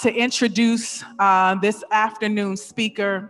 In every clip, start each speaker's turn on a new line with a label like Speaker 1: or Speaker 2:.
Speaker 1: to introduce this afternoon's speaker.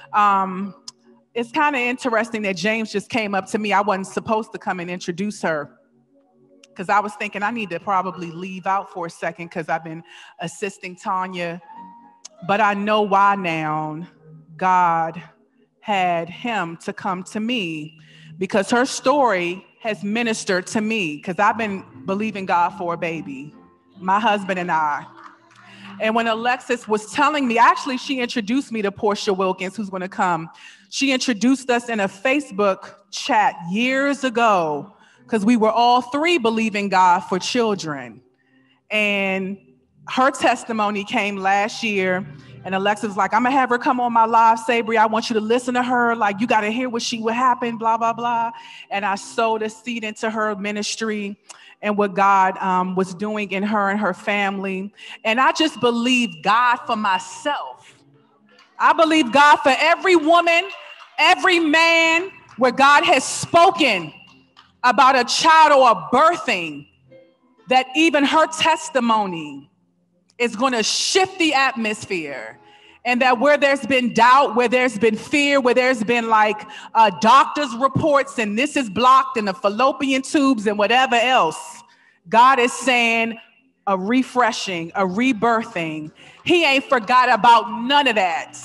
Speaker 1: It's kind of interesting that James just came up to me. I wasn't supposed to come and introduce her because I was thinking I need to probably leave out for a second because I've been assisting Tanya. But I know why now. God had him to come to me because her story has ministered to me because I've been believing God for a baby, my husband and I. And when Alexis was telling me, actually, she introduced me to Porshea Wilkins, who's going to come. She introduced us in a Facebook chat years ago because we were all three believing God for children. And her testimony came last year. And Alexis was like, I'm going to have her come on my live, 𝙎𝙪𝙥𝙚𝙧𝙣. I want you to listen to her. Like, you got to hear what happened, blah, blah, blah. And I sowed a seed into her ministry and what God was doing in her and her family. And I just believe God for myself. I believe God for every woman, every man, where God has spoken about a child or a birthing, that even her testimony is going to shift the atmosphere. And that where there's been doubt, where there's been fear, where there's been like doctor's reports and this is blocked and the fallopian tubes and whatever else, God is saying a refreshing, a rebirthing. He ain't forgot about none of that.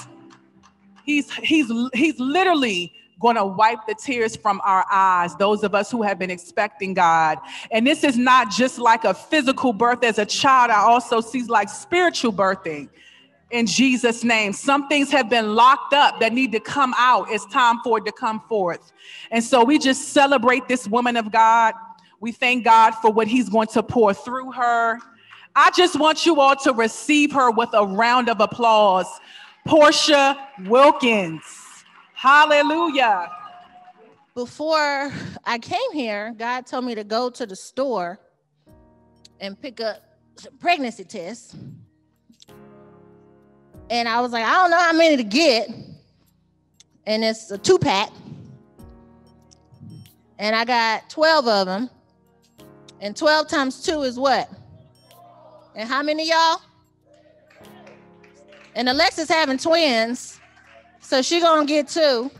Speaker 1: He's literally going to wipe the tears from our eyes, those of us who have been expecting God. And this is not just like a physical birth as a child. I also see like spiritual birthing in Jesus' name. Some things have been locked up that need to come out. It's time for it to come forth. And so we just celebrate this woman of God. We thank God for what he's going to pour through her. I just want you all to receive her with a round of applause. Porshea Wilkins. Hallelujah.
Speaker 2: Before I came here, God told me to go to the store and pick up some pregnancy tests. And I was like, I don't know how many to get. And it's a 2-pack. And I got 12 of them. And 12 times 2 is what? And how many y'all? And Alexis having twins. So she gonna get 2.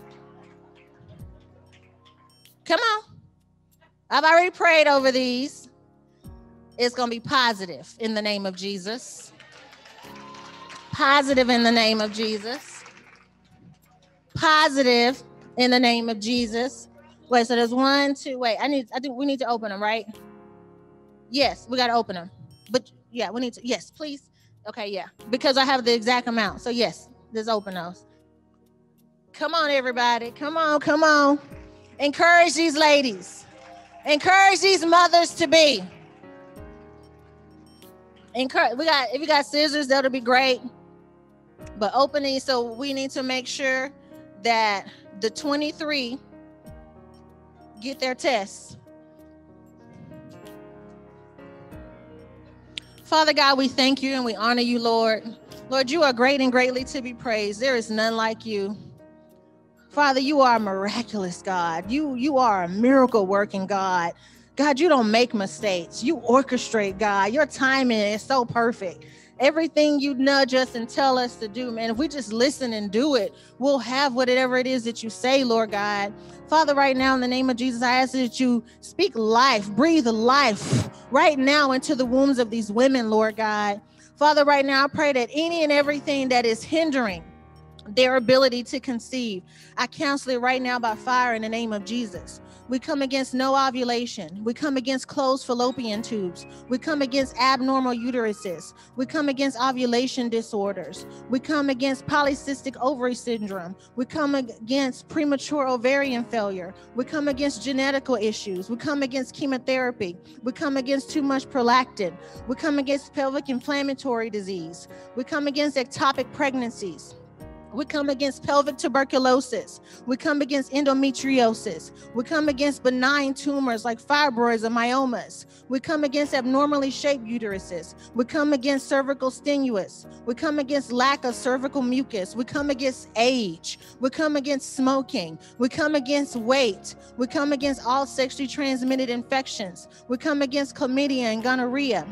Speaker 2: Come on. I've already prayed over these. It's gonna be positive in the name of Jesus. Positive in the name of Jesus. Positive in the name of Jesus. Wait, so there's 1, 2, wait, I think we need to open them, right? Yes, we gotta open them. But yeah, we need to, yes, please. Okay, yeah, because I have the exact amount. So yes, let's open those. Come on, everybody. Come on, come on. Encourage these ladies. Encourage these mothers to be. Encourage. If you got scissors, that'll be great. But opening, so we need to make sure that the 23 get their tests. Father God, we thank you and we honor you, Lord. Lord, you are great and greatly to be praised. There is none like you. Father, you are a miraculous God. You are a miracle working God. God, you don't make mistakes. You orchestrate, God. Your timing is so perfect. Everything you nudge us and tell us to do, man, if we just listen and do it, we'll have whatever it is that you say, Lord God. Father, right now, in the name of Jesus, I ask that you speak life, breathe life right now into the wombs of these women, Lord God. Father, right now, I pray that any and everything that is hindering their ability to conceive, I cancel it right now by fire in the name of Jesus. We come against no ovulation. We come against closed fallopian tubes. We come against abnormal uteruses. We come against ovulation disorders. We come against polycystic ovary syndrome. We come against premature ovarian failure. We come against genetical issues. We come against chemotherapy. We come against too much prolactin. We come against pelvic inflammatory disease. We come against ectopic pregnancies. We come against pelvic tuberculosis. We come against endometriosis. We come against benign tumors like fibroids and myomas. We come against abnormally shaped uteruses. We come against cervical stimulus. We come against lack of cervical mucus. We come against age. We come against smoking. We come against weight. We come against all sexually transmitted infections. We come against chlamydia and gonorrhea.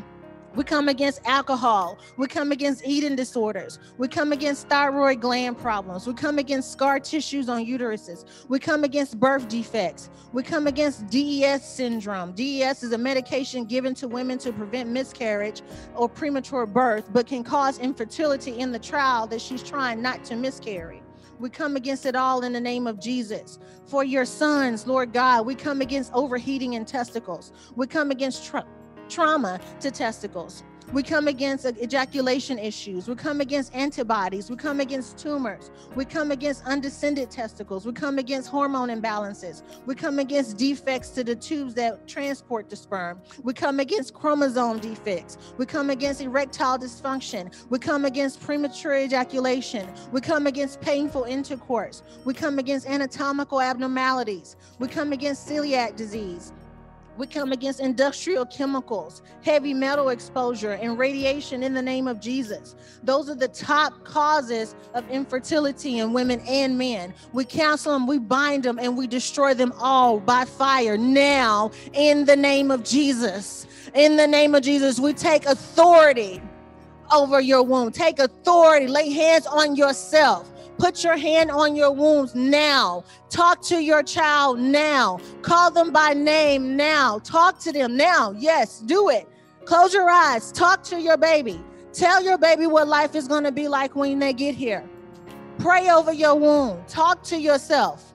Speaker 2: We come against alcohol. We come against eating disorders. We come against thyroid gland problems. We come against scar tissues on uteruses. We come against birth defects. We come against DES syndrome. DES is a medication given to women to prevent miscarriage or premature birth, but can cause infertility in the child that she's trying not to miscarry. We come against it all in the name of Jesus. For your sons, Lord God, we come against overheating in testicles. We come against trauma to testicles. We come against ejaculation issues. We come against antibodies. We come against tumors. We come against undescended testicles. We come against hormone imbalances. We come against defects to the tubes that transport the sperm. We come against chromosome defects. We come against erectile dysfunction. We come against premature ejaculation. We come against painful intercourse. We come against anatomical abnormalities. We come against celiac disease. We come against industrial chemicals, heavy metal exposure, and radiation in the name of Jesus. Those are the top causes of infertility in women and men. We cancel them, we bind them, and we destroy them all by fire now in the name of Jesus. In the name of Jesus, we take authority over your womb. Take authority. Lay hands on yourself. Put your hand on your wombs now. Talk to your child now. Call them by name now. Talk to them now. Yes, do it. Close your eyes. Talk to your baby. Tell your baby what life is going to be like when they get here. Pray over your womb. Talk to yourself.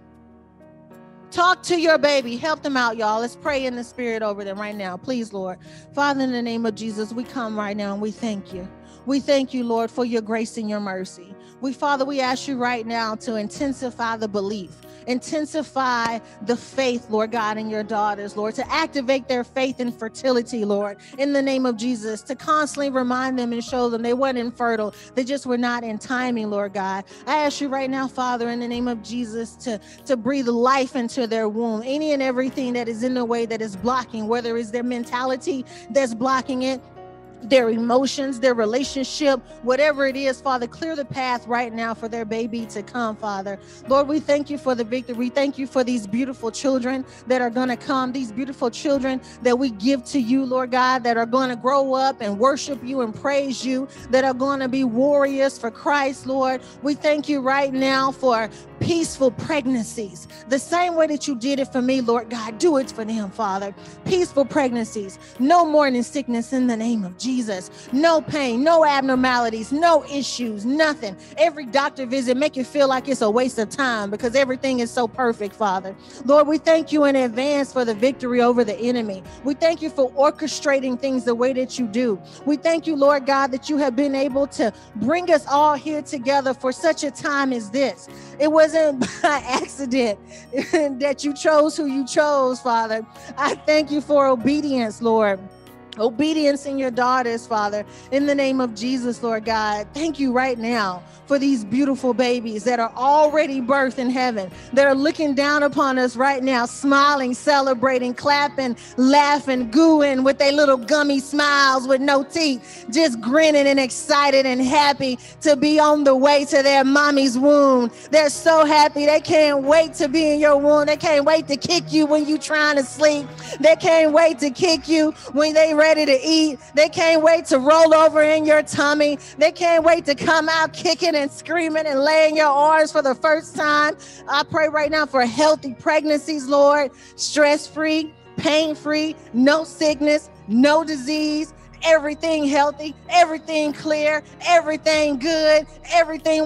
Speaker 2: Talk to your baby. Help them out, y'all. Let's pray in the spirit over them right now. Please, Lord. Father, in the name of Jesus, we come right now and we thank you. We thank you, Lord, for your grace and your mercy. Father, we ask you right now to intensify the belief, intensify the faith, Lord God, in your daughters, Lord, to activate their faith in fertility, Lord, in the name of Jesus, to constantly remind them and show them they weren't infertile. They just were not in timing, Lord God. I ask you right now, Father, in the name of Jesus, to breathe life into their womb, any and everything that is in the way that is blocking, whether it's their mentality that's blocking it, their emotions, their relationship, whatever it is, Father, clear the path right now for their baby to come, Father. Lord, we thank you for the victory. We thank you for these beautiful children that are going to come, these beautiful children that we give to you, Lord God, that are going to grow up and worship you and praise you, that are going to be warriors for Christ, Lord. We thank you right now for peaceful pregnancies. The same way that you did it for me, Lord God, do it for them, Father. Peaceful pregnancies. No morning sickness in the name of Jesus. No pain, no abnormalities, no issues, nothing. Every doctor visit make you feel like it's a waste of time because everything is so perfect, Father. Lord, we thank you in advance for the victory over the enemy. We thank you for orchestrating things the way that you do. We thank you, Lord God, that you have been able to bring us all here together for such a time as this. It wasn't by accident that you chose who you chose, Father. I thank you for obedience, Lord. Obedience in your daughters, Father, in the name of Jesus, Lord God. Thank you right now for these beautiful babies that are already birthed in heaven, that are looking down upon us right now, smiling, celebrating, clapping, laughing, gooing with their little gummy smiles with no teeth, just grinning and excited and happy to be on the way to their mommy's womb. They're so happy. They can't wait to be in your womb. They can't wait to kick you when you're trying to sleep. They can't wait to kick you when they ready to eat. They can't wait to roll over in your tummy. They can't wait to come out kicking and screaming and laying your arms for the first time. I pray right now for healthy pregnancies, Lord, stress-free, pain-free, no sickness, no disease, everything healthy, everything clear, everything good, everything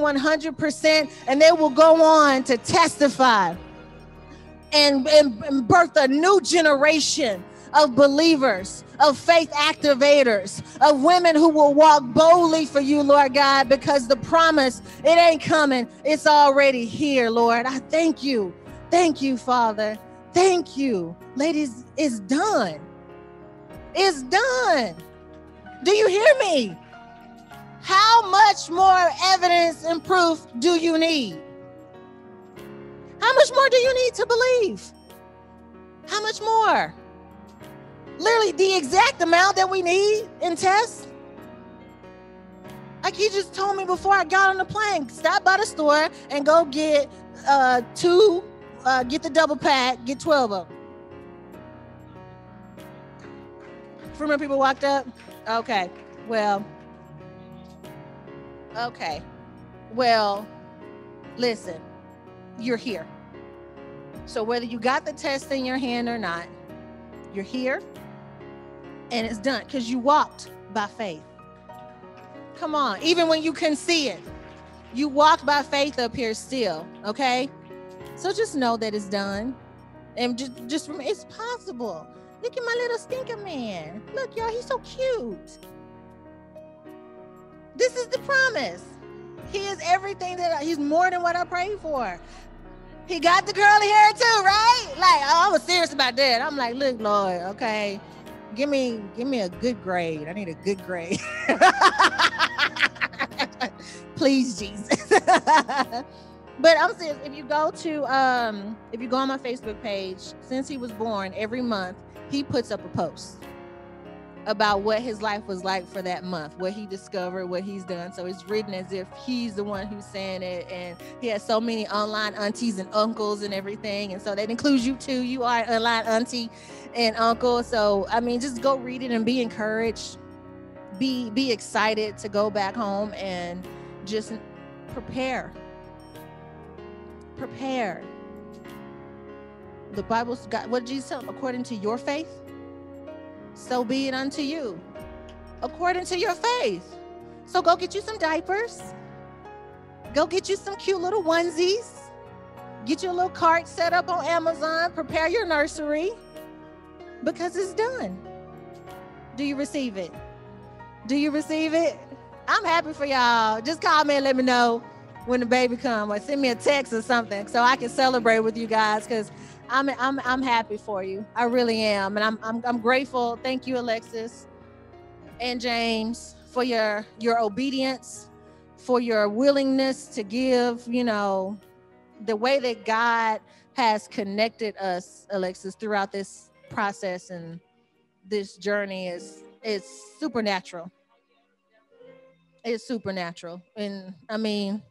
Speaker 2: 100%, and they will go on to testify and birth a new generation of believers, of faith activators, of women who will walk boldly for you, Lord God, because the promise, it ain't coming. It's already here, Lord. I thank you. Thank you, Father. Thank you. Ladies, it's done. It's done. Do you hear me? How much more evidence and proof do you need? How much more do you need to believe? How much more? Literally the exact amount that we need in tests. Like he just told me before I got on the plane, stop by the store and go get get the double pack, get 12 of them. Remember people walked up? Okay. Well, okay. Well, listen, you're here. So whether you got the test in your hand or not, you're here and it's done because you walked by faith. Come on. Even when you couldn't see it, you walked by faith up here still. Okay. So just know that it's done. And just remember, it's possible. Look at my little stinker man. Look, y'all, he's so cute. This is the promise. He is everything he's more than what I prayed for. He got the curly hair too, right? Like, I was serious about that. I'm like, look, Lord, okay, give me a good grade. I need a good grade. Please, Jesus. But I'm serious. If you go on my Facebook page, since he was born, every month he puts up a post about what his life was like for that month, what he discovered, what he's done. So it's written as if he's the one who's saying it. And he has so many online aunties and uncles and everything. And so that includes you too. You are an online auntie and uncle. So, I mean, just go read it and be encouraged. Be excited to go back home and just prepare. Prepare. The Bible's got, what did Jesus tell him? According to your faith, so be it unto you. According to your faith. So go get you some diapers. Go get you some cute little onesies. Get your little cart set up on Amazon. Prepare your nursery. Because it's done. Do you receive it? Do you receive it? I'm happy for y'all. Just call me and let me know when the baby comes, or send me a text or something so I can celebrate with you guys, because I'm happy for you. I really am. And I'm grateful. Thank you, Alexis and James, for your obedience, for your willingness to give, you know, the way that God has connected us, Alexis, throughout this process and this journey is supernatural. It's supernatural. And I mean,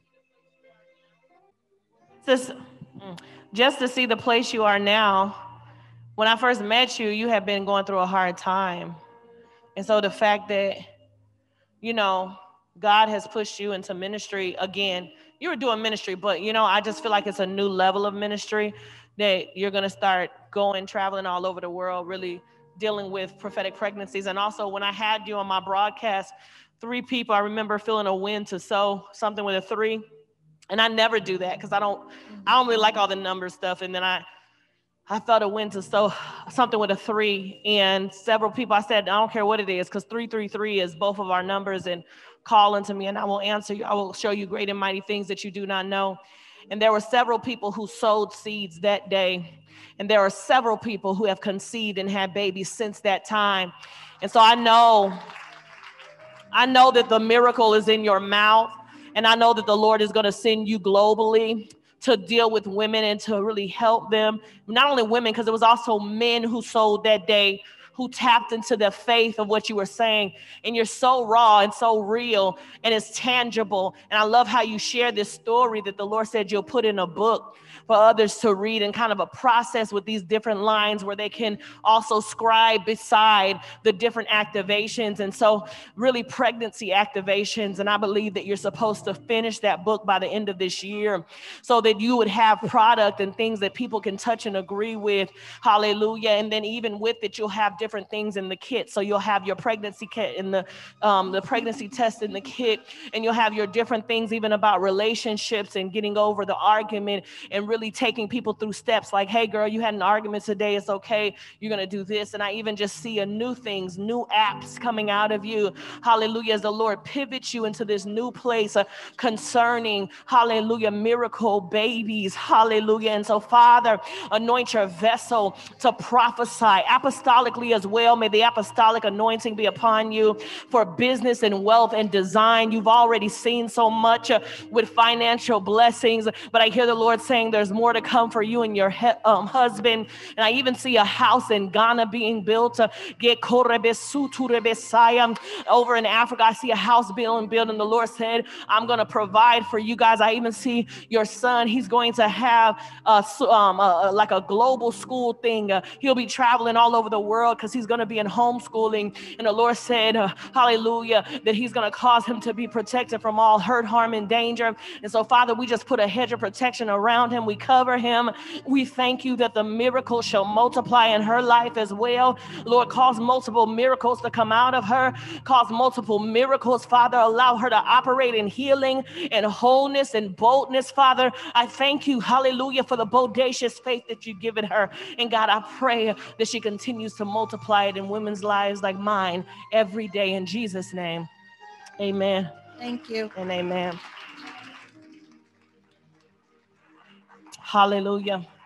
Speaker 3: just to see the place you are now. When I first met you, you had been going through a hard time. And so the fact that, you know, God has pushed you into ministry again. You were doing ministry, but, you know, I just feel like it's a new level of ministry that you're going to start traveling all over the world, really dealing with prophetic pregnancies. And also when I had you on my broadcast, 3 people, I remember feeling a wind to sow something with a 3. And I never do that because I don't really like all the number stuff. And then I felt a wind to sow something with a 3. And several people, I said, I don't care what it is, because 333 is both of our numbers, and call unto me and I will answer you. I will show you great and mighty things that you do not know. And there were several people who sowed seeds that day. And there are several people who have conceived and had babies since that time. And so I know that the miracle is in your mouth. And I know that the Lord is going to send you globally to deal with women and to really help them. Not only women, because it was also men who sold that day, who tapped into the faith of what you were saying. And you're so raw and so real, and it's tangible. And I love how you share this story that the Lord said you'll put in a book for others to read, and kind of a process with these different lines where they can also scribe beside the different activations. And so really pregnancy activations. And I believe that you're supposed to finish that book by the end of this year so that you would have product and things that people can touch and agree with. Hallelujah. And then even with it, you'll have different things in the kit. So you'll have your pregnancy kit in the pregnancy test in the kit, and you'll have your different things even about relationships and getting over the argument, and really taking people through steps like, hey girl, you had an argument today, it's okay, you're going to do this. And I even just see new things, new apps coming out of you, hallelujah, as the Lord pivots you into this new place concerning, hallelujah, miracle babies, hallelujah. And so Father, anoint your vessel to prophesy apostolically as well. May the apostolic anointing be upon you for business and wealth and design. You've already seen so much with financial blessings, but I hear the Lord saying there's more to come for you and your husband. And I even see a house in Ghana being built. Over in Africa, I see a house being built, and the Lord said, I'm going to provide for you guys. I even see your son. He's going to have like a global school thing. He'll be traveling all over the world, because he's going to be in homeschooling. And the Lord said, hallelujah, that he's going to cause him to be protected from all hurt, harm, and danger. And so, Father, we just put a hedge of protection around him. We cover him. We thank you that the miracle shall multiply in her life as well. Lord, cause multiple miracles to come out of her. Cause multiple miracles, Father. Allow her to operate in healing and wholeness and boldness, Father. I thank you, hallelujah, for the bodacious faith that you've given her. And God, I pray that she continues to multiply it in women's lives like mine every day. In Jesus' name, amen.
Speaker 2: Thank you.
Speaker 3: And amen. Hallelujah.